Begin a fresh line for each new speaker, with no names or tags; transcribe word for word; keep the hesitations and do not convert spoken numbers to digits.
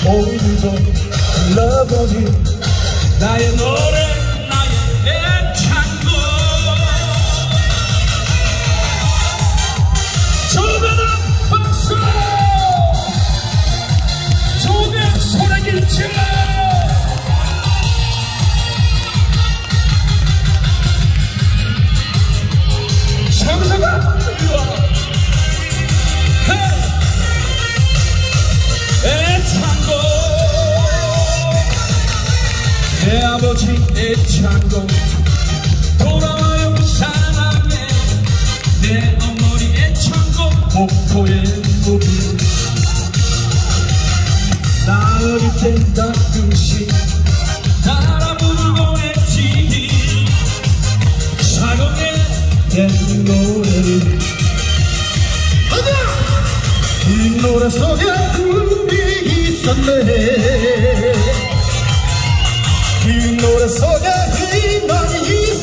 오늘도 불러보니
나의 노래 나의 애창곡 조변한 박수 조변 소리를 질러 장사가 애창곡 내 아버지 애창곡 돌아와요 사랑해 내 어머니 애창곡 목포의 무비 나 어릴 땐 가끔씩 따라 부르곤 했지 사공의 옛 노래를 이 노래 속에 꿈이 있었네 이 노래 속에 희망이